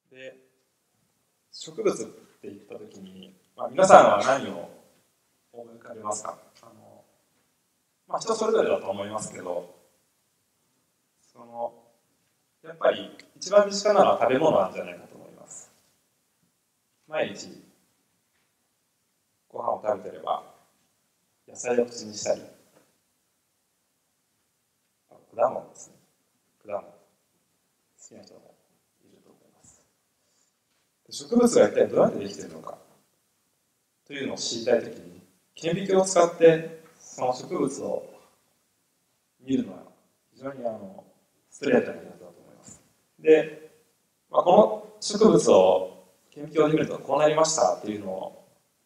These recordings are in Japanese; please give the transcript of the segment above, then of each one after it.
で、植物って言ったときに、皆さんは何を思い浮かべますか？人それぞれだと思いますけど、やっぱり一番身近なのは食べ物なんじゃないかと思います。毎日ご飯を食べてれば野菜を口にしたり、果物ですね。果物好きな人もいると思います。植物が一体どうやってできているのかというのを知りたいときに、顕微鏡を使ってその植物を見るのは非常にストレートなやつだと思います。で、この植物を顕微鏡で見るとこうなりましたっていうのを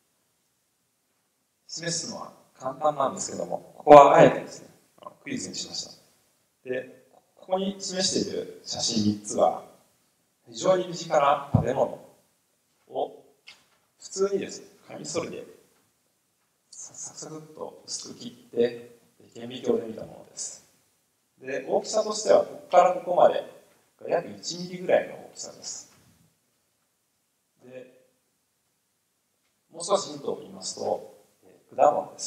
示すのは簡単なんですけども、ここはあえてですね、クイズにしました。で、ここに示している写真3つは非常に身近な食べ物を普通にですね、カミソリでサクサクっと薄く切って顕微鏡で見たものです。で、大きさとしてはここからここまで約1ミリぐらいの大きさです。で、もう少しヒントを言いますと、果物です。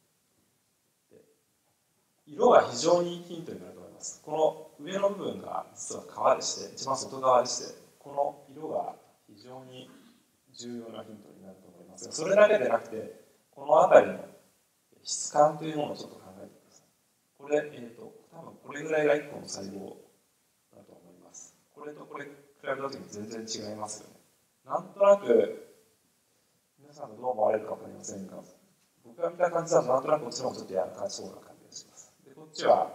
色が非常にヒントになると思います。この上の部分が実は皮でして、一番外側でして、この色が非常に重要なヒントになると思いますが、それだけでなくて、この辺りの質感というものをちょっと考えてください。これ、多分これぐらいが1個の細胞だと思います。これとこれ比べたときに全然違いますよね。なんとなく、皆さんどう思われるか分かりませんが、僕が見た感じだとなんとなくこっちの方がちょっと柔らかそうな感じがします。で、こっちは、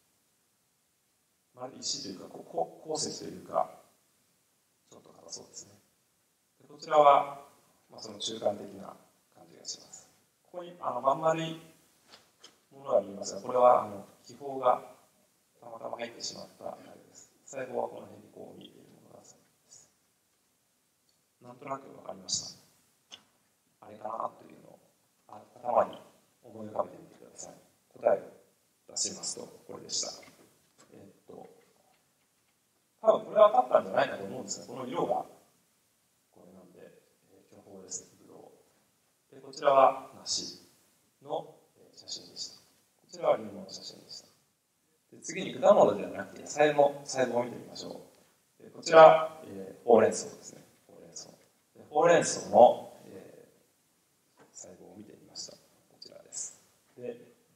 まるで石というか、鉱石というか、ちょっと硬そうですね。で、こちらは、その中間的な感じがします。ここにまん丸いものが見えますが、これは気泡がたまたま入ってしまったあれです。細胞はこの辺にこう見えているものが細胞です。なんとなく分かりました。あれかなというのを頭に思い浮かべてみてください。答えを出しますと、これでした。多分これは分かったんじゃないかと思うんですが、この色がこれなんで、巨峰です、ぶどう。で、こちらは梨の写真でした。こちらはリンゴの写真でした。で、次に果物ではなくて野菜の細胞を見てみましょう。で、こちら、ほうれん草ですね。ほうれん草。で、ほうれん草の、細胞を見てみました。こちらです。で、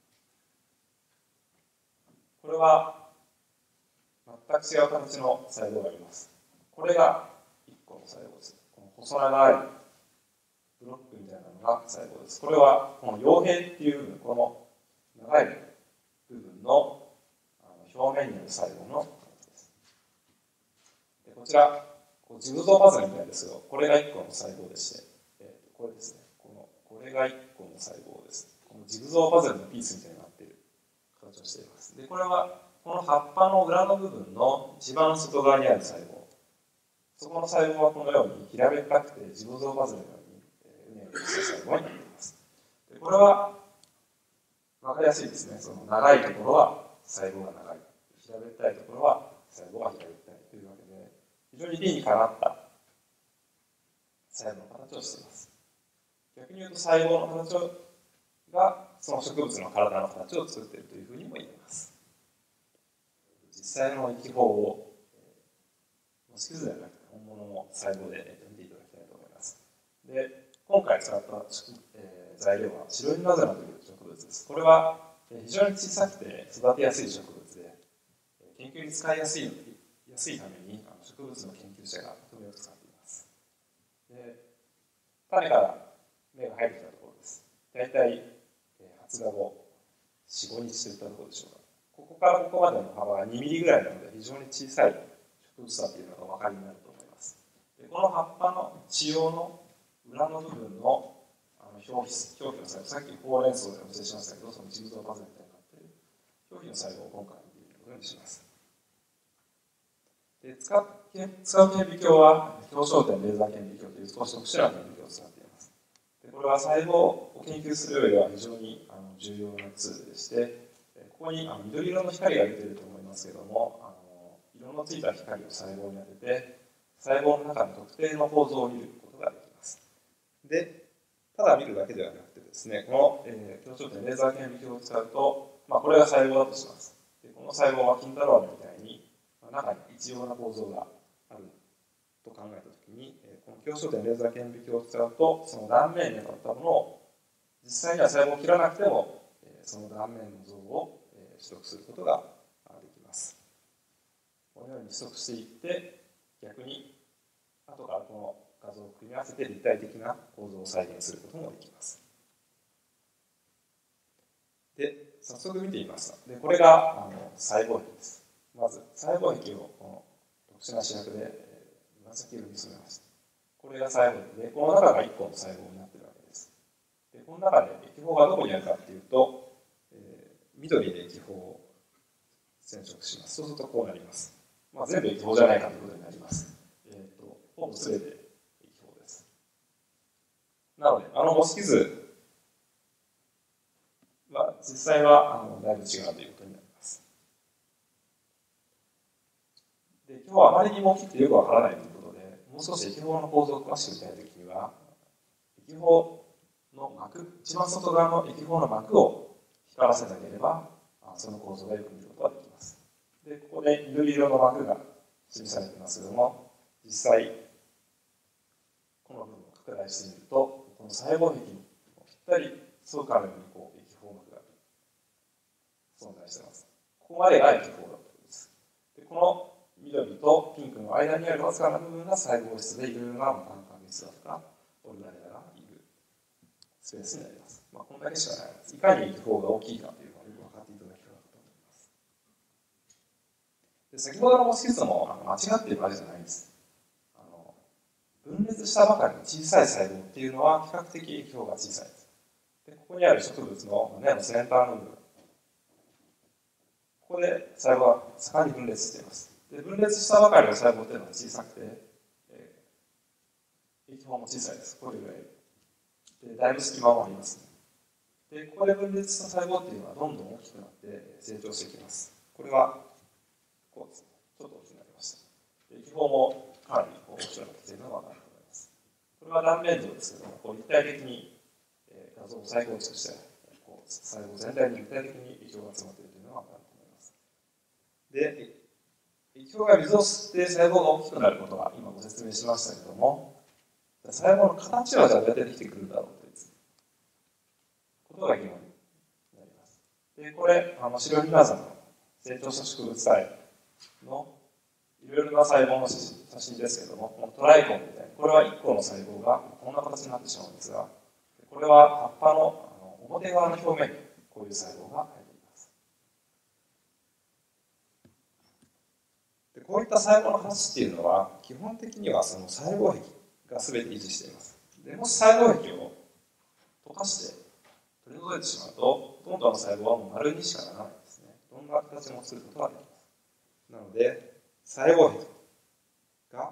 これは全く違う形の細胞があります。これが1個の細胞です。この細長いブロックみたいなのが細胞です。これはこの葉柄っていう部分、この長い部分の表面にある細胞の形です。で、こちら、ジグゾーパズルみたいですが、これが1個の細胞でして、これですね、これが1個の細胞です。このジグゾーパズルのピースみたいになっている形をしています。で、これはこの葉っぱの裏の部分の一番外側にある細胞、そこの細胞はこのように平べったくてジグゾーパズルのようにうねうねした細胞になっています。で、これは分かりやすいですね。その長いところは細胞が長い、平べったいところは細胞が平べったいというわけで、非常に理にかなった細胞の形をしています。逆に言うと細胞の形がその植物の体の形を作っているというふうにも言えます。実際の生き法を模式図ではなくて本物の細胞で見ていただきたいと思います。で、今回使った材料はシロイヌナズナという植物です。これは非常に小さくて育てやすい植物で、研究に使いやすいために植物の研究者がとてもよく使っています。で、種から芽が生えてきたところです。大体発芽後4、5日といったところでしょうか。ここからここまでの幅が2ミリぐらいなので非常に小さい植物だというのがお分かりになると思います。で、この葉っぱの地葉の裏の部分の表皮の細胞、さっきほうれん草でお見せしましたけど、そのジグゾーパズルみたいになっている表皮の細胞を今回見ていくことにします。で、使う顕微鏡は表焦点レーザー顕微鏡という少し特殊な顕微鏡を使っています。で、これは細胞を研究する上では非常に重要なツールでして、ここに緑色の光が出ていると思いますけれども、色のついた光を細胞に当てて、 細胞の中の特定の構造を見ることができます。で、ただ見るだけではなくてですね、この、強調点レーザー顕微鏡を使うと、これが細胞だとします。でこの細胞は金太郎飴みたいに、中に一様な構造があると考えたときに、この強焦点レーザー顕微鏡を使うと、その断面に当たったものを、実際には細胞を切らなくても、その断面の像を取得することができます。このように取得していって、逆に後からこの画像を組み合わせて立体的な構造を再現することもできます。で、早速見てみますと、でこれが細胞壁です。まず細胞壁をこの特殊な主役で紫色に染めました。これが細胞壁で、この中が1個の細胞になっているわけです。でこの中で液胞がどこにあるかというと、緑で液胞を染色します。そうするとこうなります。全部液胞じゃないかということになります。ほぼ全て液胞です。なので、模式図は実際はだいぶ違うということになります。で今日はあまりにも大きくてよくわからないということで、もう少し液胞の構造を詳しく見たいときには、液胞の膜、一番外側の液胞の膜を光らせなければ、その構造がよく見ることができます。でここで緑色の膜が示されていますけれども、実際、この部分を拡大してみると、この細胞壁にぴったり沿うかのように液胞膜が存在しています。ここまでが液胞だということです。でこの緑とピンクの間にあるわずかな部分が細胞質で、いろいろな炭化物質だとか、オルガネラがいるスペースになります。こんだけしかないです。いかに液胞が大きいかというのをよく分かっていただければと思います。で先ほどの模式図も間違っているわけじゃないんです。分裂したばかりの小さい細胞っていうのは比較的液胞が小さいです。でここにある植物の根の先端の部分、ここで細胞は盛んに分裂しています。で分裂したばかりの細胞っていうのは小さくて、液胞も小さいです。これぐらいでだいぶ隙間もありますね。でここで分裂した細胞っていうのはどんどん大きくなって成長していきます。これはこうですね、ちょっと大きくなりました。で液胞もかなり大きくなってきているのが分かると思います。これは断面図ですけども、立体的に画像を再構築して、細胞全体に立体的に液胞が詰まっているというのが分かると思います。で、液胞が水を吸って細胞が大きくなることは今ご説明しましたけども、細胞の形はじゃあどうやってできてくるんだろうということが疑問になります。で、これ、シロリナザの成長した植物体のいろいろな細胞の写真ですけども、このトライコンみたいな、これは1個の細胞がこんな形になってしまうんですが、これは葉っぱの表側の表面にこういう細胞が入っています。でこういった細胞の形っていうのは、基本的にはその細胞壁が全て維持しています。でもし細胞壁を溶かして取り除いてしまうと、ほとんどの細胞はもう丸にしかならないんですね。どんな形も作ることができます。なので、細胞壁が、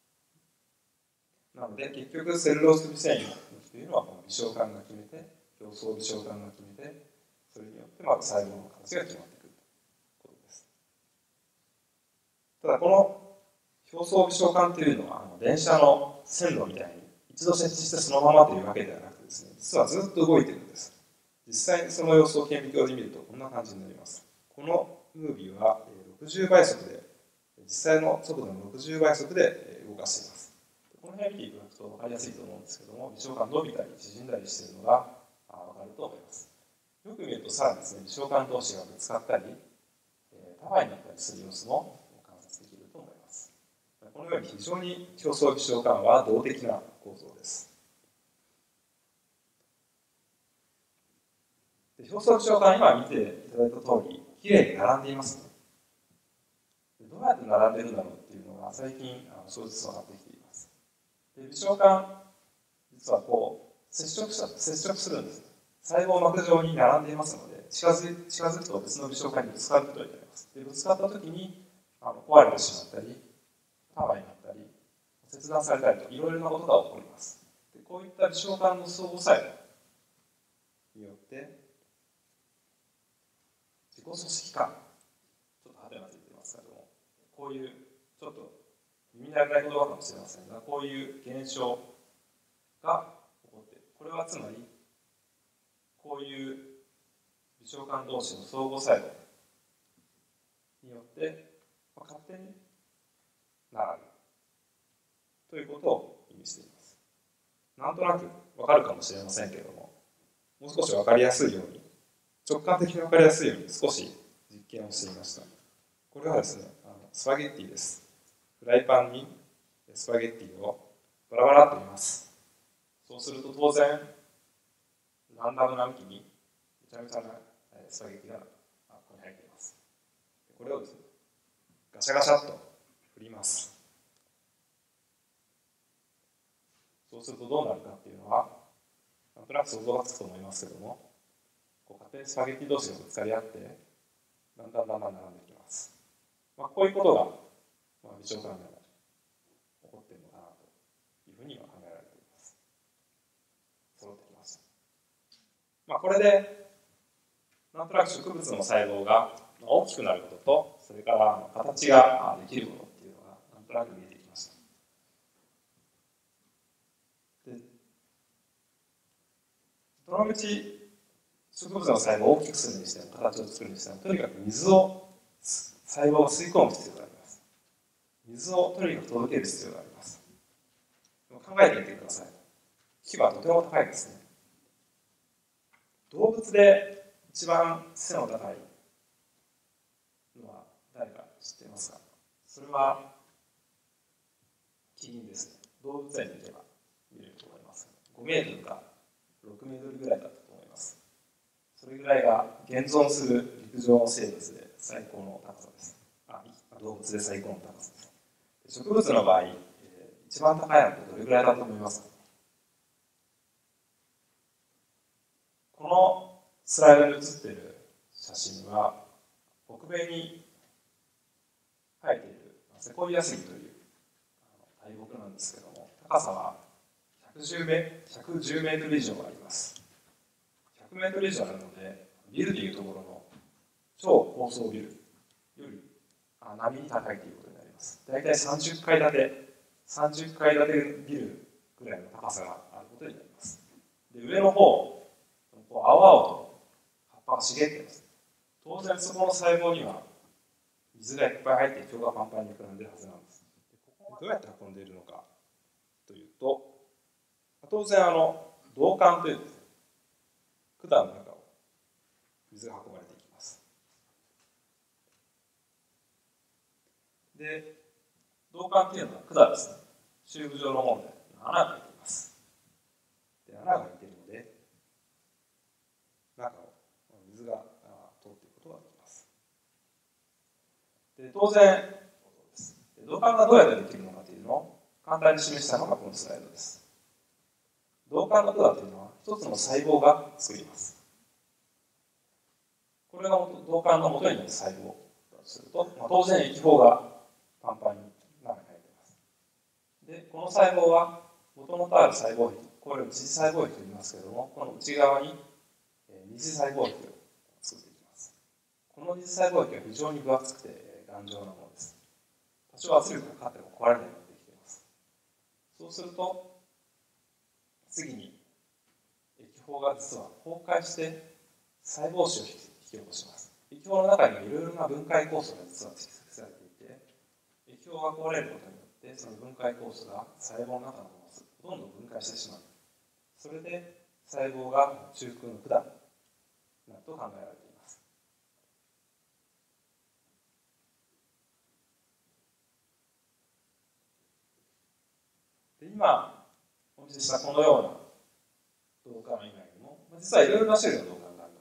なので結局セルロース微繊維の向きというのはこの微小管が決めて、表層微小管が決めて、それによってまた細胞の形が決まってくるということです。ただこの表層微小管というのは電車の線路みたいに一度設置してそのままというわけではなくてですね、実はずっと動いているんです。実際にその様子を顕微鏡で見るとこんな感じになります。このムービーは60倍速で、実際の速度の60倍速で動かしています。この辺見ていただくと分かりやすいと思うんですけども、微小管伸びたり縮んだりしているのが分かると思います。よく見るとさらにですね、微小管同士がぶつかったり、束になったりする様子も観察できると思います。このように非常に表層微小管は動的な構造です。表層微小管、今見ていただいた通り、きれいに並んでいますね。どうやって並んでいるんだろうっていうのが最近少しずつ分かってきています。で微小管、実は接触するんです。細胞膜上に並んでいますので、近づくと別の微小管にぶつかることになります。でぶつかったときに壊れてしまったり、束になったり、切断されたりといろいろなことが起こります。でこういった微小管の相互作用によって自己組織化、ちょっと派手なついてますけども、こういうちょっと耳慣れない言葉かもしれませんが、こういう現象が起こっている。これはつまり、こういう微小管同士の相互作用によって、勝手に並ぶということを意味しています。なんとなくわかるかもしれませんけれども、もう少しわかりやすいように、直感的にわかりやすいように少し実験をしてみました。これはですね、スパゲッティです。フライパンにスパゲッティをバラバラっと入れます。そうすると当然、ランダムな向きにめちゃめちゃなスパゲッティがここに入っています。これをですね、ガシャガシャっと振ります。そうするとどうなるかっていうのは、なんとなく想像がつくと思いますけども、勝手にスパゲッティ同士がぶつかり合って、だんだん並んできます。こういうことが、微小管でも起こっているのかなというふうには考えられています。揃ってきました。これで、なんとなく植物の細胞が大きくなることと、それから形ができることっていうのが、なんとなく見えてきました。で、どのみち植物の細胞を大きくするにしても、形を作るにしても、とにかく水を細胞が吸い込む必要があります。水をとにかく届ける必要があります。考えてみてください。木はとても高いですね。動物で一番背の高いのは誰か知っていますか？それはキリンですね。動物園に行けば見れると思います。5メートルか6メートルぐらいだったと思います。それぐらいが現存する陸上の生物で最高の高さです。動物で最高の高さです。植物の場合、一番高いのってどれぐらいだと思いますか？このスライドに写っている写真は、北米に生えているセコイア杉という大木なんですけども、高さは110メートル以上あります。100メートル以上あるので、ビルでいうところの超高層ビルより波に高いということになります。大体30階建てビルぐらいの高さがあることになります。で、上の方、青々と葉っぱが茂っています。当然そこの細胞には水がいっぱい入って、腸がパンパンに膨らんでるはずなんです。どうやって運んでいるのかというと、当然導管というですね、管の中を水が運ばれていきます。で、導管というのは管ですね。チューブ状のもので穴が開いています。で、穴が開いているので、中を水が通っていくことができます。で、当然、導管がどうやってできるのかというのを簡単に示したのがこのスライドです。導管の管というのは一つの細胞が作ります。これが導管の元になる細胞だとすると、当然液胞がパンパンに中に入っています。で、この細胞は元々ある細胞壁、これを一次細胞壁と言いますけれども、この内側に二次細胞壁を作っていきます。この二次細胞壁は非常に分厚くて頑丈なものです。多少圧力がかかっても壊れないようにできています。そうすると、次に液胞が実は崩壊して細胞死を引き起こします。液胞の中にはいろいろな分解酵素が実は蓄積されていて、液胞が壊れることによって、その分解酵素が細胞の中のものをほとんど分解してしまう。それで細胞が中空の管になると考えられています。で、今お見せしたこのような導管以外にも、実はいろいろな種類の導管があります。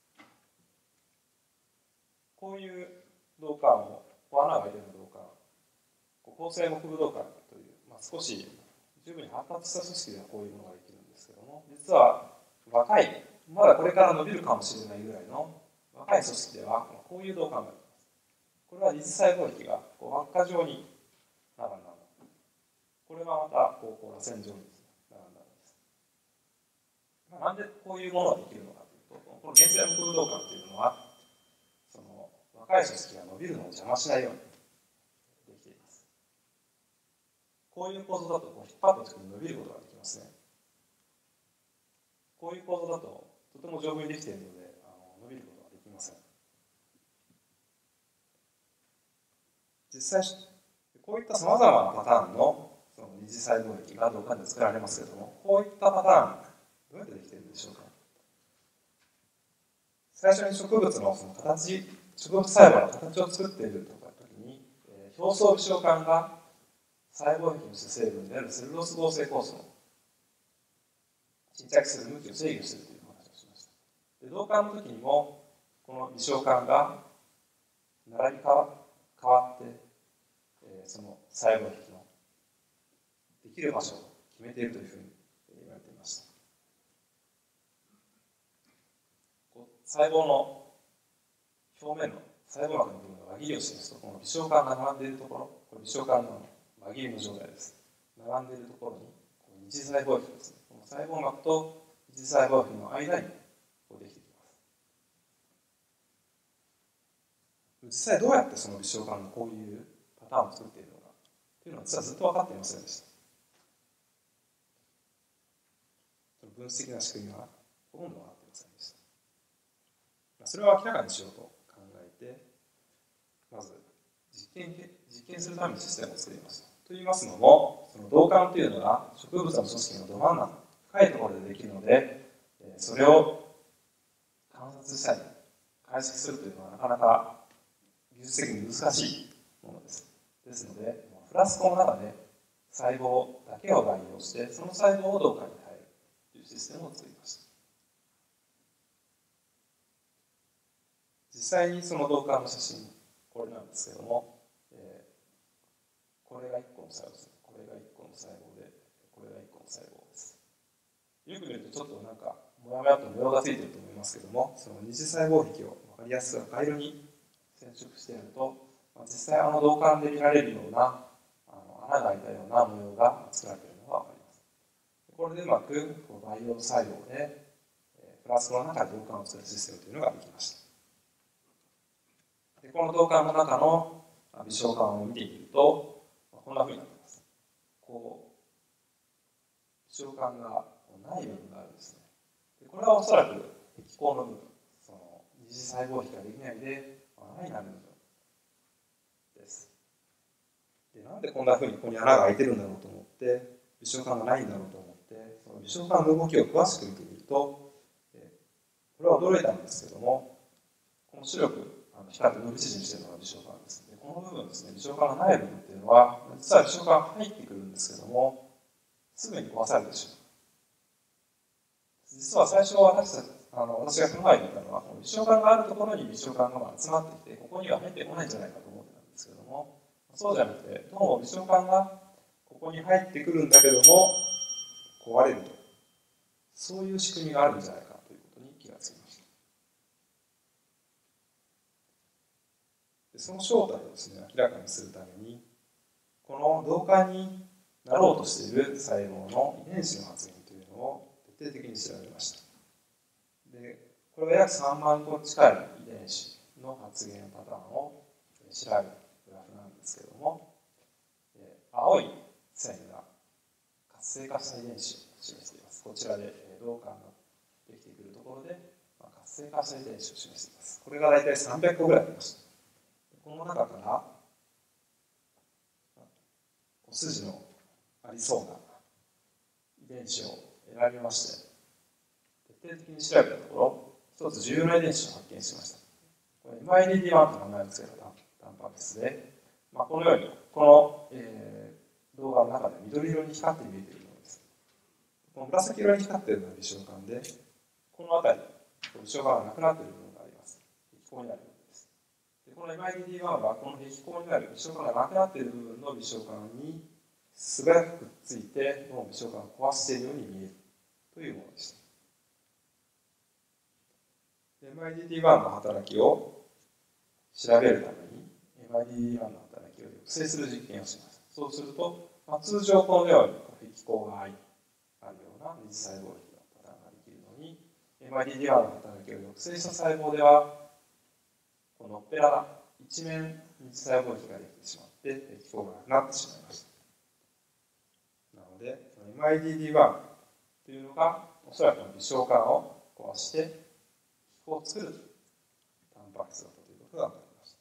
こういう導管を、穴が開いている導管、構成木部導管という、少し十分に発達した組織ではこういうものができるんですけども、実は若い、まだこれから伸びるかもしれないぐらいの若い組織ではこういう導管があります。これは二次細胞壁が輪っか状に並んだもの。これはまた螺旋状に並んだものです。なんでこういうものができるのかというと、この原生木部導管というのは、その若い組織が伸びるのを邪魔しないようにできています。 こういう構造だとこう引っ張った時に伸びることができますね。こういう構造だととても丈夫にできているので伸びることができません。実際こういったさまざまなパターンのその二次細胞液が導管で作られますけれども、こういったパターンどうやってできているんでしょうか。最初に植物のその形、植物細胞の形を作っているとか時に、表層微小管が細胞液の主成分であるセルロース合成酵素の沈着する向きを制御しているという話をしました。で、導管の時にもこの微小管が並び変わって、その細胞液のできる場所を決めているというふうに言われていました。細胞の表面の細胞膜の部分が輪切りを示すと、この微小管が並んでいるところ、これ微小管の輪切りの状態です。並んでいるところに二次細胞液ですね、この細胞膜と二次細胞液の間にできてきます。実際どうやってその微小管がこういうパターンを作っているのかというのは実はずっと分かっていませんでした。分子的な仕組みはほとんど分かっていませんでした。それを明らかにしようと考えて、まず実験するためにシステムを作りました。といいますのも、その導管というのが植物の組織のど真ん中、深いところでできるので、それを観察したり解析するというのはなかなか技術的に難しいものです。ですので、フラスコの中で細胞だけを培養して、その細胞を導管に入るというシステムを作りました。実際にその導管の写真、これなんですけども、これが1個の細胞です。これが1個の細胞で、これが1個の細胞です。よく見るとちょっとなんかもやもやと模様がついていると思いますけども、その二次細胞壁を分かりやすく赤色に染色してやると、実際導管で見られるような穴が開いたような模様が作られているのが分かります。これでうまく培養細胞でフラスコの中で導管を作るシステムというのができました。で、この導管の中の微小管を見てみると、こんなふうになっています。こう微小管がない部分があるんですね。で、これはおそらく液孔の部分、その二次細胞壁ができないで穴になる部分です。で、なんでこんなふうにここに穴が開いてるんだろうと思って、微小管がないんだろうと思って、その微小管の動きを詳しく見てみると、これは驚いたんですけども、この白く光って伸び縮みしているのが微小管です。で、この部分ですね、微小管がない部分っていうのは、実は微小管が入ってくるんですけども、すぐに壊されてしまう。実は最初私が考えていたのは、微小管があるところに微小管が集まってきて、ここには入ってこないんじゃないかと思ってたんですけども、そうじゃなくて、どうも微小管がここに入ってくるんだけども、壊れると。そういう仕組みがあるんじゃないかということに気がつきました。で、その正体をですね、明らかにするために、この導管になろうとしている細胞の遺伝子の発現というのを徹底的に調べました。で、これは約3万個近い遺伝子の発現パターンを調べるグラフなんですけども、青い線が活性化した遺伝子を示しています。こちらで導管ができてくるところで活性化した遺伝子を示しています。これが大体300個ぐらいありました。この中から筋のありそうな遺伝子を選びまして、徹底的に調べたところ、一つ重要な遺伝子を発見しました。これ MIDD1 という名前を付けたタンパク質で、このようにこの、動画の中で緑色に光って見えているものです。この紫色に光っているのが微小管で、この辺り、微小管がなくなっている部分があります。液孔になる部分です。で、この MIDD1 はこの液孔になる微小管がなくなっている部分の微小管に素早くくっついて、この微小管を壊しているように見えるというものでした。MIDD1 の働きを調べるために MIDD1 の働きを抑制する実験をします。そうすると、通常このように液孔があるような二次細胞壁のパターンができるのに、MIDD1 の働きを抑制した細胞では、こののっぺらが一面二次細胞壁ができてしまって液孔がなくなってしまいました。 で、MIDD1 というのが、おそらく微小管を壊して、皮膚を作るタンパク質だったということが分かりました。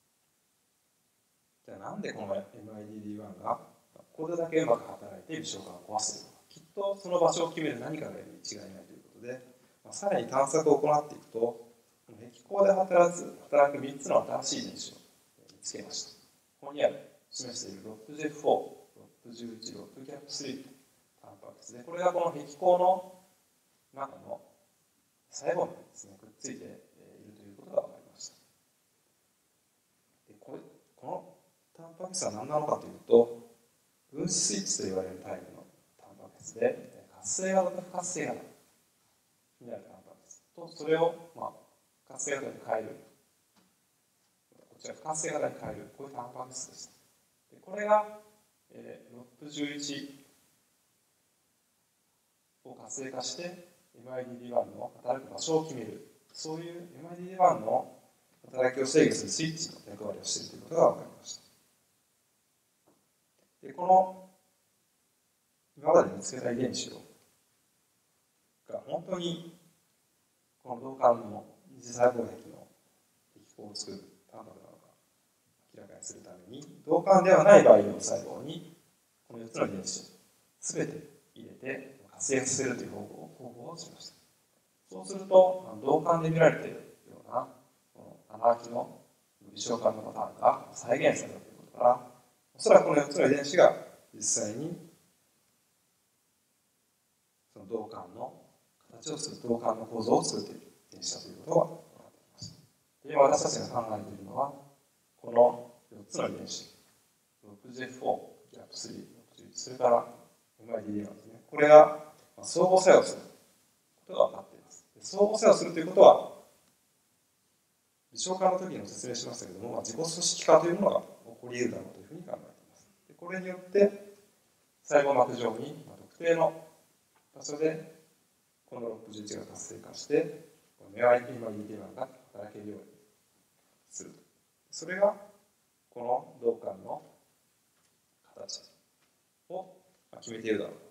じゃあなんでこの MIDD1 がこれだけうまく働いて微小管を壊せるのか。きっとその場所を決める何かがいるに違いないということで、さらに探索を行っていくと、壁孔で働く3つの新しい遺伝子を見つけました。ここにある示している 6J4、611、6GAP3 というタンパク質で、これがこの壁孔の中の細胞にですね、くっついているということが分かりました。でこのタンパク質は何なのかというと、分子スイッチと言われるタイプのタンパク質で、活性型と不活性型になるタンパク質と、それを、活性型に変える、こちら不活性型に変える、こういうタンパク質です。でこれが、611を活性化して MIDD1 の働く場所を決める、そういう MIDD1 の働きを制御するスイッチの役割をしているということが分かりました。でこの今まで見つけた遺伝子が本当にこの導管の二次細胞壁の壁孔を作るタンパクなのか明らかにするために、導管ではない培養細胞にこの4つの遺伝子を全て入れて活性化させるという方法をしました。そうすると、導管で見られているようなこの穴開きの微小管のパターンが再現されたということから、おそらくこの4つの遺伝子が実際にその導管の形を作る、導管の構造を作っている遺伝子だということが分かっています。で今私たちが考えているのは、この4つの遺伝子、6J4、GAP3、611、それから MIDD1 ですね。これが相互作用することが分かっています。相互作用するということは、微小化の時にも説明しましたけれども、自己組織化というものが起こり得るだろうというふうに考えています。でこれによって細胞膜上に特定の場所でこの611が活性化して、MIDD1 が働けるようにする。それがこの導管の形を決めているだろう